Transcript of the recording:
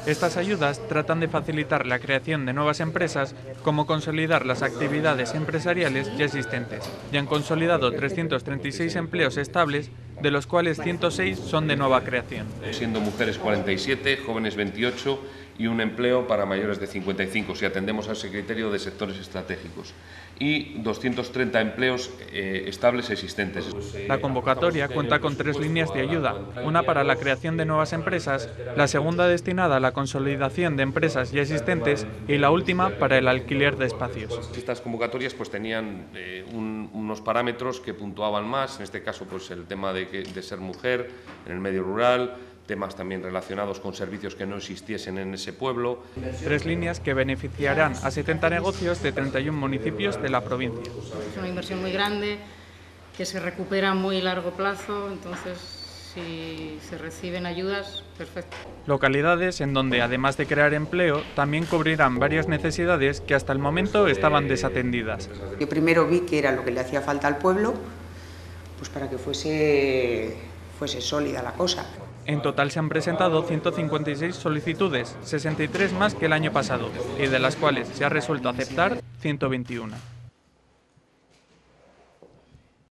Estas ayudas tratan de facilitar la creación de nuevas empresas, como consolidar las actividades empresariales ya existentes. Ya han consolidado 336 empleos estables, de los cuales 106 son de nueva creación. Siendo mujeres 47, jóvenes 28 y un empleo para mayores de 55, si atendemos a ese criterio de sectores estratégicos. Y 230 empleos estables existentes. La convocatoria cuenta con 3 líneas de ayuda, una para la creación de nuevas empresas, la segunda destinada a la consolidación de empresas ya existentes y la última para el alquiler de espacios. Estas convocatorias pues tenían unos parámetros que puntuaban más, en este caso pues el tema de ser mujer en el medio rural, temas también relacionados con servicios que no existiesen en ese pueblo. 3 líneas que beneficiarán a 70 negocios de 31 municipios de la provincia. Es una inversión muy grande, que se recupera a muy largo plazo, entonces si se reciben ayudas, perfecto. Localidades en donde, además de crear empleo, también cubrirán varias necesidades que hasta el momento estaban desatendidas. Yo primero vi que era lo que le hacía falta al pueblo, pues para que fuese sólida la cosa. En total se han presentado 156 solicitudes, 63 más que el año pasado, y de las cuales se ha resuelto aceptar 121.